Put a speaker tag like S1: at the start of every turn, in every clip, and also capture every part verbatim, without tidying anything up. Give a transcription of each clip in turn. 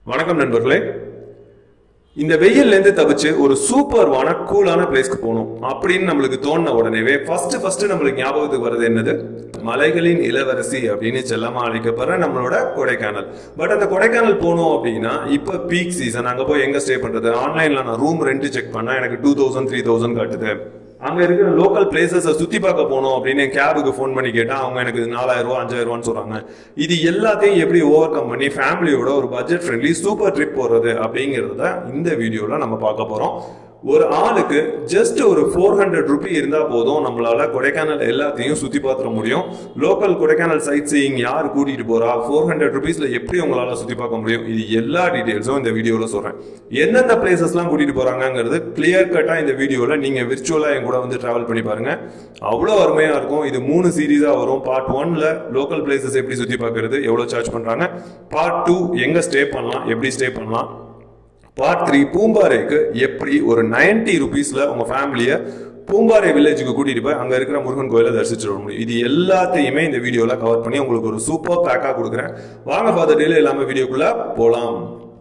S1: வணக்கம் நண்பர்களே. இந்த வெயில்ல இருந்து தப்பிச்சு ஒரு சூப்பர்வான கூலான பிளேஸ்க்கு போகணும் அப்படின்னு நம்மளுக்கு தோணுன உடனேவே ஃபர்ஸ்ட் ஃபர்ஸ்ட் நம்மளுக்கு ஞாபகத்துக்கு வர்றது என்னது? மலைகளின் இளவரசி அப்படின்னு செல்லமா அழைக்கப்படுற நம்மளோட கொடைக்கானல். பட் அந்த கொடைக்கானல் போகணும் அப்படின்னா இப்ப பீக் சீசன். அங்க போய் எங்க ஸ்டே பண்றது? ஆன்லைன்ல நான் ரூம் ரெண்ட் செக் பண்ணா எனக்கு டூ தௌசண்ட் த்ரீ தௌசண்ட் காட்டுது. அங்க இருக்கிற லோக்கல் பிளேசஸ் சுத்தி பார்க்க போனோம் அப்படின்னு கேபுக்கு போன் பண்ணி கேட்டா அவங்க எனக்கு நாலாயிரம் ரூபாய் அஞ்சாயிரம் ரூபான்னு சொல்றாங்க. இது எல்லாத்தையும் எப்படி ஓவர் கம் பண்ணி ஃபேமிலியோட ஒரு பட்ஜெட் ஃப்ரெண்ட்லி சூப்பர் ட்ரிப் போறது அப்படிங்கறத இந்த வீடியோல நம்ம பார்க்க போறோம். ஒரு ஆளுக்கு ஜஸ்ட் ஒரு ஃபோர் ஹண்ட்ரட் ருபி இருந்தா போதும் நம்மளால கொடைக்கானல் எல்லாத்தையும் சுத்தி பார்த்துட முடியும். லோக்கல் கொடைக்கானல் சைட் சீயிங் யார் கூட்டிட்டு போறா, ஃபோர் ஹண்ட்ரட் ருபீஸ்ல எப்படி உங்களால சுத்தி பார்க்க முடியும், இது எல்லா டீடைல்ஸும் இந்த வீடியோல சொல்றேன். எந்தெந்த பிளேசஸ் எல்லாம் கூட்டிட்டு போறாங்கிறது கிளியர் கட்டா இந்த வீடியோல நீங்க விர்ச்சுவலா என் கூட வந்து டிராவல் பண்ணி பாருங்க. அவ்வளவு அருமையா இருக்கும். இது மூணு சீரீஸா வரும். பார்ட் ஒன்ல லோக்கல் பிளேசஸ் எப்படி சுத்தி பார்க்கறது, எவ்வளவு சார்ஜ் பண்றாங்க. பார்ட் டூ எங்க ஸ்டே பண்ணலாம், எப்படி ஸ்டே பண்ணலாம். பார்ட் த்ரீ பூம்பாறைக்கு எப்படி ஒரு நைன்டி ருபீஸ்ல உங்க ஃபேமிலிய பூம்பாறை வில்லேஜுக்கு கூட்டிட்டு போய் அங்க இருக்கிற முருகன் கோயிலை தரிசிச்சு வர முடியும். இது எல்லாத்தையுமே இந்த வீடியோல கவர் பண்ணி உங்களுக்கு ஒரு சூப்பர் பேக்கா கொடுக்குறேன். வாங்க பார்த்துட்டு எல்லாமே வீடியோக்குள்ள போலாம்.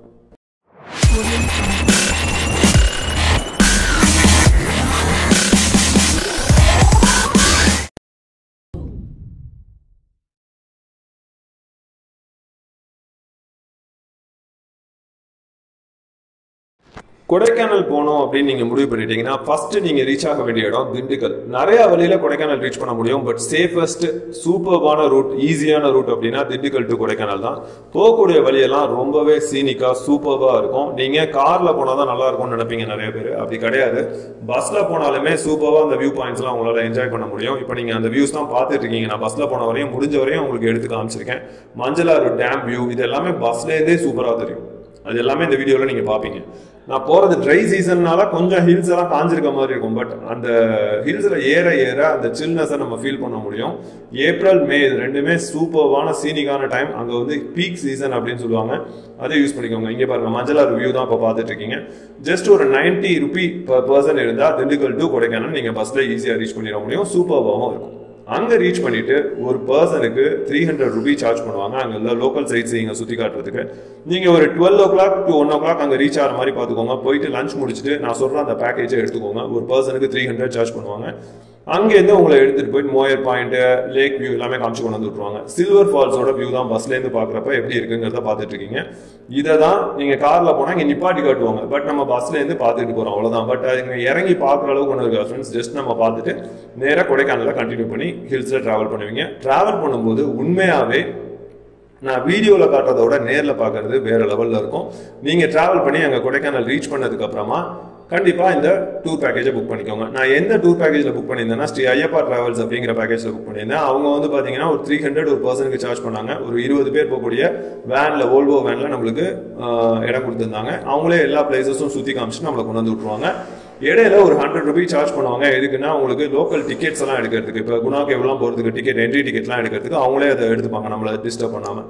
S1: கொடைக்கானல் போனோம் அப்படின்னு நீங்க முடிவு பண்ணிட்டீங்கன்னா ஃபர்ஸ்ட் நீங்க ரீச் ஆக வேண்டிய இடம் திண்டுக்கல். நிறைய வழியில கொடைக்கானல் ரீச் பண்ண முடியும். பட் சேஃபஸ்ட் சூப்பர்வான ரூட், ஈஸியான ரூட் அப்படின்னா திண்டுக்கல் டு கொடைக்கானல் தான். போகக்கூடிய வழியெல்லாம் ரொம்பவே சீனிக்கா சூப்பர்வா இருக்கும். நீங்க கார்ல போனாதான் நல்லா இருக்கும்னு நினைப்பீங்க நிறைய பேர். அப்படி கிடையாது. பஸ்ல போனாலுமே சூப்பர்வா அந்த வியூ பாயிண்ட்ஸ் எல்லாம் உங்களால என்ஜாய் பண்ண முடியும். இப்போ நீங்க அந்த வியூஸ் தான் பார்த்துட்டு இருக்கீங்க. நான் பஸ்ல போன வரையும் முடிஞ்ச வரையும் உங்களுக்கு எடுத்து காமிச்சிருக்கேன். மஞ்சளாறு டேம் வியூ இது எல்லாமே பஸ்ல இருந்தே சூப்பரா தெரியும். அது எல்லாமே இந்த வீடியோல நீங்க பாப்பீங்க. நான் போறது ட்ரை சீசன்னால கொஞ்சம் ஹில்ஸ் எல்லாம் காஞ்சிருக்க மாதிரி இருக்கும். பட் அந்த ஹில்ஸ்ல ஏற ஏற அந்த சில்னஸை நம்ம ஃபீல் பண்ண முடியும். ஏப்ரல் மே இது ரெண்டுமே சூப்பர்வான சீனிக்கான டைம். அங்க வந்து பீக் சீசன் அப்படின்னு சொல்லுவாங்க. அதை யூஸ் பண்ணிக்கோங்க. இங்க பாருங்க மஞ்சளாறு வியூ தான் இப்ப பாத்துட்டு இருக்கீங்க. ஜஸ்ட் ஒரு நைன்டி ருபி பர் பர்சன் இருந்தா திண்டுக்கல் டு கொடைக்கானல் நீங்க பஸ்ல ஈஸியா ரீச் பண்ணிட முடியும். சூப்பர்வாகவும் இருக்கும். அங்க ரீச் பண்ணிட்டு ஒரு பர்சனுக்கு த்ரீ ஹண்ட்ரட் ருபி சார்ஜ் பண்ணுவாங்க. அங்க லோக்கல் சைட்ஸ் இங்க சுத்தி காட்டுறதுக்கு. நீங்க ஒரு twelve o'clock to one o'clock அங்க ரீச் ஆகிற மாதிரி பாத்துக்கோங்க. போயிட்டு லஞ்ச் முடிச்சுட்டு நான் சொல்ற அந்த பேக்கேஜை எடுத்துக்கோங்க. ஒரு பர்சனுக்கு த்ரீ ஹண்ட்ரட் சார்ஜ் பண்ணுவாங்க. அங்கேருந்து உங்களை எடுத்துட்டு போயிட்டு மோயர் பாயிண்ட், லேக் வியூ எல்லாமே காமிச்சு கொண்டு வந்து விட்டுருவாங்க. சில்வர் ஃபால்ஸோட வியூ தான் பஸ்ல இருந்து பாக்குறப்ப எப்படி இருக்குங்கிறத பாத்துட்டு இருக்கீங்க. இதை தான் நீங்க கார்ல போனா இங்க நிப்பாட்டி காட்டுவாங்க. பட் நம்ம பஸ்ல இருந்து பாத்துட்டு போறோம் அவ்வளவுதான். பட் இங்க இறங்கி பாக்குற அளவுக்கு ஒன்று இருக்கு ஃப்ரெண்ட்ஸ். ஜஸ்ட் நம்ம பார்த்துட்டு நேராக கொடைக்கானல கண்டினியூ பண்ணி ஹில்ஸ்ல டிராவல் பண்ணுவீங்க. டிராவல் பண்ணும்போது உண்மையாவே நான் வீடியோல காட்டுறதோட நேர்ல பாக்குறது வேற லெவல்ல இருக்கும். நீங்க டிராவல் பண்ணி அங்க கொடைக்கானல் ரீச் பண்ணதுக்கு அப்புறமா கண்டிப்பா இந்த டூர் பேக்கேஜை புக் பண்ணிக்கோங்க. நான் எந்த டூர் பேக்கேஜ்ல புக் பண்ணியிருந்தேன்னா ஸ்ரீ ஐயப்பா டிராவல்ஸ் அப்படிங்கிற பேக்கேஜ்ல புக் பண்ணியிருந்தேன். அவங்க வந்து பாத்தீங்கன்னா ஒரு த்ரீ ஹண்ட்ரட் ஒரு பர்சனுக்கு சார்ஜ் பண்ணாங்க. ஒரு இருபது பேர் போகக்கூடிய வேன்ல, ஓல்வோ வேன்ல நம்மளுக்கு இடம் கொடுத்துருந்தாங்க. அவங்களே எல்லா பிளேசஸும் சுத்தி காமிச்சு நம்மளை கொண்டு வந்து விட்டுருவாங்க. இடையில ஒரு ஹண்ட்ரட் ருபி சார்ஜ் பண்ணுவாங்க. எதுக்குன்னா உங்களுக்கு லோக்கல் டிக்கெட்ஸ் எல்லாம் எடுக்கிறதுக்கு. இப்போ குணா கேவ்லாம் போறதுக்கு டிக்கெட், என்ட்ரி டிக்கெட்லாம் எடுக்கிறதுக்கு அவங்களே அதை எடுத்துப்பாங்க, நம்மளை டிஸ்டர்ப் பண்ணாம.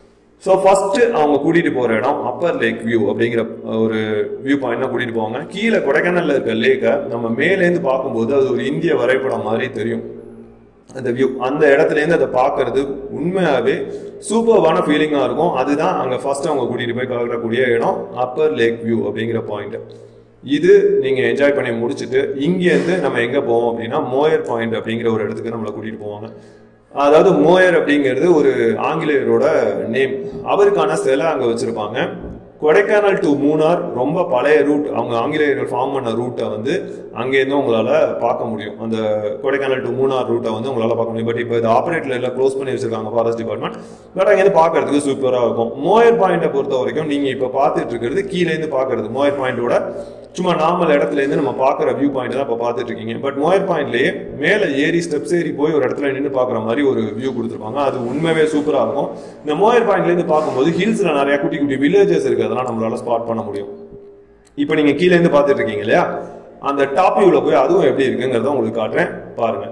S1: ஸோ ஃபர்ஸ்ட் அவங்க கூட்டிட்டு போற இடம் அப்பர் லேக் வியூ அப்படிங்கிற ஒரு வியூ பாயிண்ட் தான் கூட்டிட்டு போவாங்க. கீழே கொடைக்கானல்ல இருக்க லேக்கை நம்ம மேலேருந்து பார்க்கும்போது அது ஒரு இந்திய வரைபடம் மாதிரி தெரியும் அந்த வியூ. அந்த இடத்துல இருந்து அதை பார்க்கறது உண்மையாவே சூப்பர்வான ஃபீலிங்கா இருக்கும். அதுதான் அங்க ஃபர்ஸ்ட் அவங்க கூட்டிட்டு போய் காட்டக்கூடிய இடம் அப்பர் லேக் வியூ அப்படிங்கிற பாயிண்ட். இது நீங்க என்ஜாய் பண்ணி முடிச்சுட்டு இங்கேருந்து நம்ம எங்க போவோம் அப்படின்னா மோயர் பாயிண்ட் அப்படிங்கிற ஒரு இடத்துக்கு நம்மளை கூட்டிட்டு போவாங்க. அதாவது மோயர் அப்படிங்கிறது ஒரு ஆங்கிலேயரோட நேம். அவருக்கான சிலை அங்க வச்சிருப்பாங்க. கொடைக்கானல் டு மூணார் ரொம்ப பழைய ரூட். அவங்க ஆங்கிலேயர்கள் ஃபார்ம் பண்ண ரூட்டை வந்து அங்கேருந்து உங்களால பார்க்க முடியும். அந்த கொடைக்கானல் டு மூணார் ரூட்டை வந்து உங்களால பார்க்க முடியும். பட் இப்போ இது ஆப்ரேட்ல எல்லாம் க்ளோஸ் பண்ணி வச்சிருக்காங்க ஃபாரஸ்ட் டிபார்ட்மெண்ட். பட் அங்கேருந்து பார்க்கறதுக்கு சூப்பரா இருக்கும். மோயர் பாயிண்டை பொறுத்த வரைக்கும் நீங்க இப்ப பார்த்துட்டு இருக்கிறது கீழே இருந்து பாக்குறது. மோயர் பாயிண்டோட சும்மா நார்மல் இடத்துல இருந்து நம்ம பாக்குற வியூ பாயிண்ட் தான் இப்ப பாத்துட்டு இருக்கீங்க. பட் மோயர் பாயிண்ட்லயே மேல ஏறி ஸ்டெப்ஸ் ஏறி போய் ஒரு இடத்துல நின்று பாக்குற மாதிரி ஒரு வியூ கொடுத்துருப்பாங்க. அது உண்மையே சூப்பரா இருக்கும். இந்த மோயர் பாயிண்ட்ல இருந்து பார்க்கும்போது ஹில்ஸ்ல நிறைய குட்டி குட்டி வில்லேஜஸ் இருக்கு. அதெல்லாம் நம்மளால ஸ்பாட் பண்ண முடியும். இப்ப நீங்க கீழே இருந்து பாத்துட்டு இருக்கீங்க இல்லையா, அந்த டாப் வியூல போய் அதுவும் எப்படி இருக்குங்கிறத உங்களுக்கு காட்டுறேன் பாருங்க.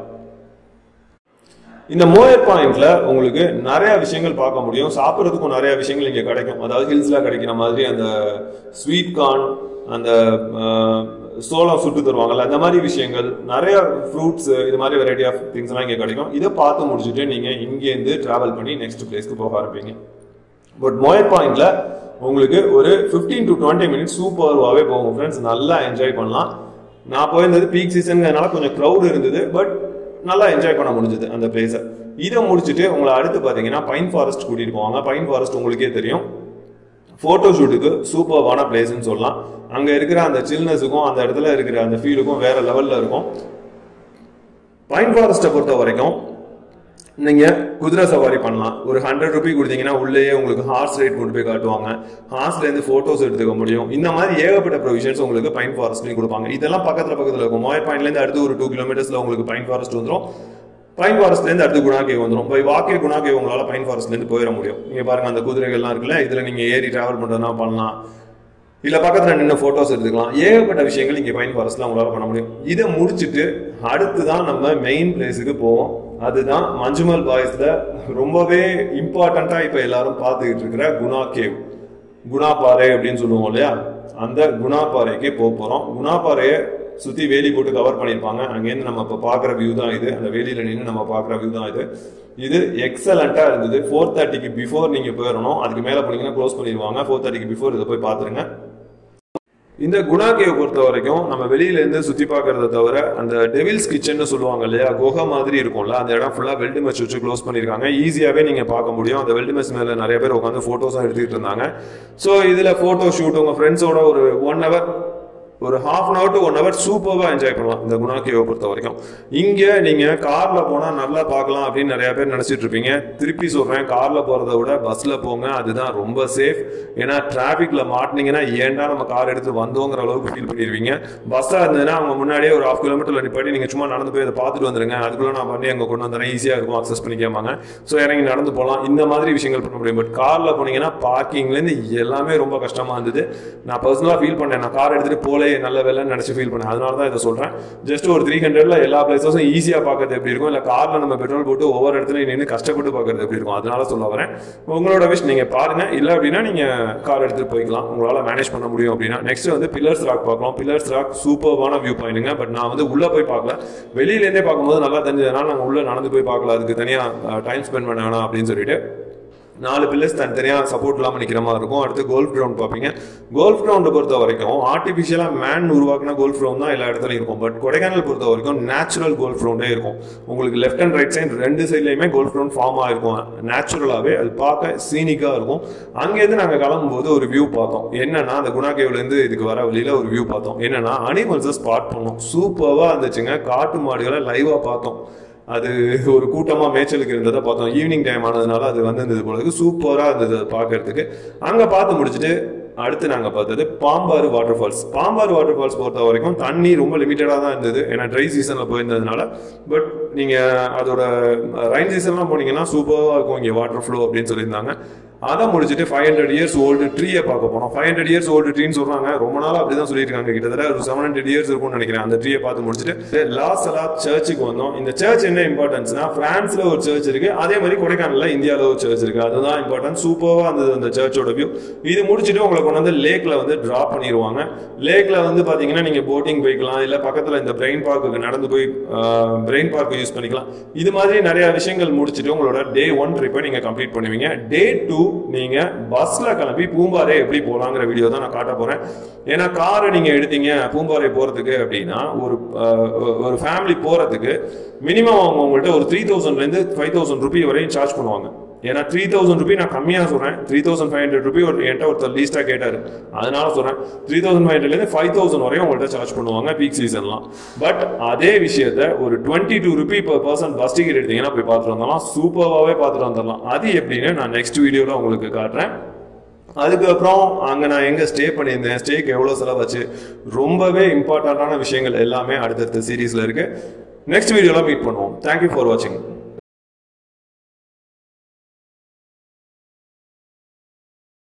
S1: இந்த மோயர் பாயிண்ட்ல உங்களுக்கு நிறைய விஷயங்கள் பார்க்க முடியும். சாப்பிட்றதுக்கும் நிறைய விஷயங்கள் இங்க கிடைக்கும். அதாவது ஹில்ஸ்ல கிடைக்கிற மாதிரி அந்த ஸ்வீட் கார்ன், அந்த சோளம் சுட்டு தருவாங்கல்ல, அந்த மாதிரி விஷயங்கள், நிறைய ஃப்ரூட்ஸ், இது மாதிரி வெரைட்டி ஆஃப் திங்ஸ் எல்லாம் இங்க கிடைக்கும். இதை பார்த்து முடிச்சுட்டு நீங்க இங்கேருந்து டிராவல் பண்ணி நெக்ஸ்ட் பிளேஸ்க்கு போக ஆரம்பிப்பீங்க. பட் மோயர் பாயிண்ட்ல உங்களுக்கு ஒரு fifteen to twenty மினிட்ஸ் சூப்பராகவே போகும் ஃப்ரெண்ட்ஸ். நல்லா என்ஜாய் பண்ணலாம். நான் போயிருந்தது பீக் சீசன்ங்கிறதுனால கொஞ்சம் க்ரௌட் இருந்தது, பட் நல்லா என்ஜாய் பண்ண முடிஞ்சது அந்த பிளேஸை. இதை முடிச்சுட்டு உங்களை அடுத்து பார்த்தீங்கன்னா பைன் ஃபாரஸ்ட் கூட்டிட்டு போவாங்க. பைன் ஃபாரஸ்ட் உங்களுக்கே தெரியும், ஃபோட்டோ ஷூட்டுக்கு சூப்பர்வான பிளேஸ்ன்னு சொல்லலாம். அங்கே இருக்கிற அந்த சில்னஸுக்கும் அந்த இடத்துல இருக்கிற அந்த ஃபீலுக்கும் வேற லெவலில் இருக்கும். பைன் ஃபாரஸ்ட்டை பொறுத்த வரைக்கும் நீங்கள் குதிரை சவாரி பண்ணலாம். ஒரு ஹண்ட்ரட் ருபி கொடுத்தீங்கன்னா உள்ளேயே உங்களுக்கு ஹார்ஸ் ரைட் கொண்டு போய் காட்டுவாங்க. ஹார்ஸ்லேருந்து ஃபோட்டோஸ் எடுத்துக்க முடியும். இந்த மாதிரி ஏகப்பட்ட ப்ரொவிஷன்ஸ் உங்களுக்கு பைன் ஃபாரஸ்ட்லையும் கொடுப்பாங்க. இதெல்லாம் பக்கத்தில் பக்கத்தில் இருக்கும். மோயர் பாயிண்ட்லேருந்து அடுத்து ஒரு டூ கிலோமீட்டர்ஸில் உங்களுக்கு பைன் ஃபாரஸ்ட் வந்துடும். பைன் ஃபாரஸ்ட்லேருந்து அடுத்து குணா கேவ் வந்துடும். பை வாக்கே குணா கேவ் உங்களால் பைன் ஃபாரஸ்ட்லேருந்து போயிட முடியும். நீங்கள் பாருங்கள், அந்த குதிரைகள்லாம் இருக்குல்ல, இதில் நீங்கள் ஏறி ட்ராவல் பண்ணுறதுனா பண்ணலாம், இல்லை பக்கத்தில் நின்று ஃபோட்டோஸ் எடுத்துக்கலாம். ஏகப்பட்ட விஷயங்கள் இங்கே பைன் ஃபாரஸ்ட்டில் உங்களால் பண்ண முடியும். இதை முடிச்சுட்டு அடுத்து தான் நம்ம மெயின் பிளேஸுக்கு போவோம். அதுதான் மஞ்சுமல் பாய்ஸில் ரொம்பவே இம்பார்ட்டண்ட்டாக இப்போ எல்லாரும் பார்த்துக்கிட்டு இருக்கிற குணா கேவ், குணா பாறை அப்படின்னு சொல்லுவோம் இல்லையா, அந்த குணா பாறைக்கு போக போகிறோம். குணா பாறையை சுற்றி வேலி போட்டு கவர் பண்ணியிருப்பாங்க. அங்கேருந்து நம்ம இப்போ பார்க்குற வியூ தான் இது. அந்த வேலியில் நின்று நம்ம பார்க்குற வியூ தான் இது. இது எக்ஸலண்ட்டாக இருந்தது. ஃபோர் தேர்ட்டிக்கு பிஃபோர் நீங்கள் போயிடணும். அதுக்கு மேலே போனீங்கன்னா க்ளோஸ் பண்ணிடுவாங்க. ஃபோர் தேர்ட்டிக்கு பிஃபோர் இதை போய் பார்த்துருங்க. இந்த குணா கேவ் பொறுத்த வரைக்கும் நம்ம வெளியில இருந்து சுத்தி பார்க்கறத தவிர அந்த டெவில்ஸ் கிச்சன் சொல்லுவாங்க இல்லையா, குகை மாதிரி இருக்கும்ல, அந்த இடம் ஃபுல்லா வெல்டு மெஷ் வச்சு க்ளோஸ் பண்ணிருக்காங்க. ஈஸியாவே நீங்க பார்க்க முடியும். அந்த வெல்டு மெஷ் மேல நிறைய பேர் உட்காந்து போட்டோஸா எடுத்துக்கிட்டு இருந்தாங்க. ஸோ இதுல போட்டோ ஷூட் உங்க ஃப்ரெண்ட்ஸோட ஒரு ஒன் ஹவர் ஒரு half an hour to one hour சூப்பராக என்ஜாய் பண்ணலாம் இந்த குணா கேவை பொறுத்த வரைக்கும். இங்கே நீங்கள் காரில் போனால் நல்லா பார்க்கலாம் அப்படின்னு நிறையா பேர் நினச்சிட்டு இருப்பீங்க. திருப்பி சொல்கிறேன், காரில் போகிறத விட பஸ்ஸில் போங்க, அதுதான் ரொம்ப சேஃப். ஏன்னா டிராஃபிக்கில் மாட்டினீங்கன்னா ஏன்டா நம்ம கார் எடுத்து வந்தோங்கிற அளவுக்கு ஃபீல் பண்ணிடுவீங்க. பஸ்ஸாக இருந்ததுன்னா அவங்க முன்னாடியே ஒரு ஹாஃப் கிலோமீட்டரில் நிப்பாட்டி நீங்கள் சும்மா நடந்து போய் அதை பார்த்துட்டு வந்துருங்க, அதுக்குள்ளே நான் பண்ணி அங்கே கொண்டு வந்தேன், ஈஸியாக இருக்கும், அக்சஸ் பண்ணிக்காமாங்க. ஸோ இறங்கி நடந்து போகலாம், இந்த மாதிரி விஷயங்கள் பண்ண முடியும். பட் காரில் போனீங்கன்னா பார்க்கிங்லேருந்து எல்லாமே ரொம்ப கஷ்டமாக இருந்தது. நான் பர்சனலாக ஃபீல் பண்ணேன், நான் கார் எடுத்துகிட்டு போலே நல்ல வேலைன்னு நினச்சி ஃபீல் பண்ணேன். அதனால தான் இதை சொல்கிறேன். ஜஸ்ட் ஒரு த்ரீ ஹண்ட்ரட்ல எல்லா பிளேஸஸும் ஈஸியாக பார்க்கறது எப்படி இருக்கும், இல்லை காரில் நம்ம பெட்ரோல் போட்டு ஒவ்வொரு இடத்துலையும் நின்று கஷ்டப்பட்டு பார்க்கறது எப்படி இருக்கும், அதனால சொல்ல வரேன். உங்களோட விஷ் நீங்கள் பாருங்க. இல்லை அப்படின்னா நீங்கள் கார் எடுத்துகிட்டு போய்க்கலாம், உங்களால் மேனேஜ் பண்ண முடியும் அப்படின்னா. நெக்ஸ்ட் வந்து பில்லர்ஸ் ராக் பார்க்கலாம். பில்லர்ஸ் ராக் சூப்பர்வான வியூ பாயிண்ட்டுங்க. பட் நான் வந்து உள்ளே போய் பார்க்கல, வெளியிலேருந்தே பார்க்கும்போது நல்லா தெரிஞ்சதுனால நாங்கள் உள்ளே நடந்து போய் பார்க்கல, அதுக்கு தனியாக டைம் ஸ்பெண்ட் பண்ண வேணாம் அப்படின்னு சொல்லிட்டு நாலு பில்லர்ஸ் தனித்தனியாக சப்போர்ட் இல்லாமல் நிற்கிற மாதிரி இருக்கும். அடுத்து கோல்ஃப் கிரவுண்ட் பார்ப்பீங்க. கோல்ஃப் கிரவுண்டை பொறுத்த வரைக்கும் ஆர்டிஃபிஷியலாக மேன் உருவாக்கின கோல்ஃப் கிரவுண்ட் தான் எல்லா இடத்துலையும் இருக்கும். பட் கொடைக்கானல் பொறுத்த வரைக்கும் நேச்சுரல் கோல்ஃப் கிரவுண்டே இருக்கும். உங்களுக்கு லெஃப்ட் அண்ட் ரைட் சைட் ரெண்டு சைட்லையுமே கோல்ஃப் கிரவுண்ட் ஃபார்ம் ஆகிருக்கும். நேச்சுரலாகவே அது பார்க்க சீனிக்காக இருக்கும். அங்கேருந்து நாங்கள் கிளம்பும்போது ஒரு வியூ பார்த்தோம். என்னன்னா, அந்த குணா கேவ்லேருந்து இதுக்கு வர வழியில் ஒரு வியூ பார்த்தோம். என்னன்னா, அனிமல்ஸை ஸ்பாட் பண்ணோம். சூப்பராக இருந்துச்சுங்க. காட்டு மாடுகளை லைவாக பார்த்தோம். அது ஒரு கூட்டமாக மேய்ச்சலுக்கு இருந்ததை பார்த்தோம். ஈவினிங் டைம் ஆனதுனால அது வந்து இருந்தது போல சூப்பராக இருந்தது அது பார்க்கறதுக்கு. அங்கே பார்த்து முடிச்சுட்டு அடுத்து நாங்கள் பார்த்தது Pambar water falls. Pambar water falls பொறுத்த வரைக்கும் தண்ணி ரொம்ப லிமிட்டடாக தான் இருந்தது, ஏன்னா ட்ரை சீசனில் போயிருந்ததுனால. பட் நீங்கள் அதோட ரைன் சீசன்லாம் போனீங்கன்னா சூப்பராக இருக்கும் இங்கே வாட்டர் ஃப்ளோ அப்படின்னு சொல்லியிருந்தாங்க. அதை முடிச்சுட்டு ஃபைவ் ஹண்ட்ரட் இயர்ஸ் ஓல்டு ட்ரீயை பார்க்க போனோம். ஃபைவ் ஹண்ட்ரட் இயர்ஸ் ஓல்டு ட்ரீன்னு சொல்றாங்க, ரொம்ப நாள் அப்படி தான் சொல்லியிருக்காங்க. கிட்டத்தட்ட ஒரு செவன் ஹண்ட்ரட் இயர்ஸ் இருக்கும்னு நினைக்கிறேன். அந்த ட்ரீயை பார்த்து முடிச்சுட்டு லா சலாத் சர்ச்சுக்கு வந்தோம். இந்த சர்ச் என்ன இம்பார்ட்டன்ஸ்னா, பிரான்ஸ்ல ஒரு சர்ச் இருக்கு, அதே மாதிரி கொடைக்கானல்ல இந்தியாவில் ஒரு சர்ச் இருக்கு. அதுதான் இம்பார்ட்டன்ஸ். சூப்பராக இருந்தது அந்த சர்ச்சோட வியூ. இது முடிச்சுட்டு உங்களை கொண்டு வந்து லேக்ல வந்து டிராப் பண்ணிடுவாங்க. லேக்ல வந்து பாத்தீங்கன்னா நீங்க போட்டிங் போய்க்கலாம், இல்ல பக்கத்துல இந்த பிரெயின் பார்க்கு நடந்து போய் பிரெயின் பார்க்கு யூஸ் பண்ணிக்கலாம். இது மாதிரி நிறைய விஷயங்கள் முடிச்சுட்டு உங்களோட டே ஒன் ட்ரிப்பை நீங்க கம்ப்ளீட் பண்ணுவீங்க. டே டூ நீங்க பஸ்ல கிளம்பி பூம்பாறை எப்படி போலாங்கிற வீடியோ தான் நான் காட்ட போறேன். ஏன்னா காரை நீங்க எடுத்தீங்க பூம்பாறை போறதுக்கு அப்படின்னா, ஒரு ஒரு ஃபேமிலி போறதுக்கு மினிமம் அவங்க உங்கள்கிட்ட ஒரு த்ரீ தௌசண்ட்ல இருந்து ஃபைவ் தௌசண்ட் ருபி வரையும் சார்ஜ் பண்ணுவாங்க. ஏன்னா த்ரீ தௌசண்ட் ருபி நான் கம்மியாக சொல்றேன், three thousand five hundred rupee ஒரு என்கிட்ட ஒருத்தர் லீஸ்டா கேட்டாரு, அதனால சொல்றேன் த்ரீ தௌசண்ட் ஃபைவ் ஹண்ட்ரட்லேருந்து ஃபைவ் தௌசண்ட் வரையும் உங்கள்கிட்ட சார்ஜ் பண்ணுவாங்க பீக் சீசன்லாம். பட் அதே விஷயத்த ஒரு twenty two rupee per person bus ticket எடுத்தீங்கன்னா போய் பார்த்துட்டு வந்தாலும் சூப்பராகவே பார்த்துட்டு வந்துடலாம். அது எப்படின்னு நான் நெக்ஸ்ட் வீடியோவில் உங்களுக்கு காட்டுறேன். அதுக்கப்புறம் அங்கே நான் எங்கே ஸ்டே பண்ணியிருந்தேன், ஸ்டேக்கு எவ்வளோ செலவாச்சு, ரொம்பவே இம்பார்ட்டண்ட்டான விஷயங்கள் எல்லாமே அடுத்தடுத்த சீரீஸில் இருக்கு. நெக்ஸ்ட் வீடியோவில் மீட் பண்ணுவோம். தேங்க்யூ ஃபார் வாட்சிங்.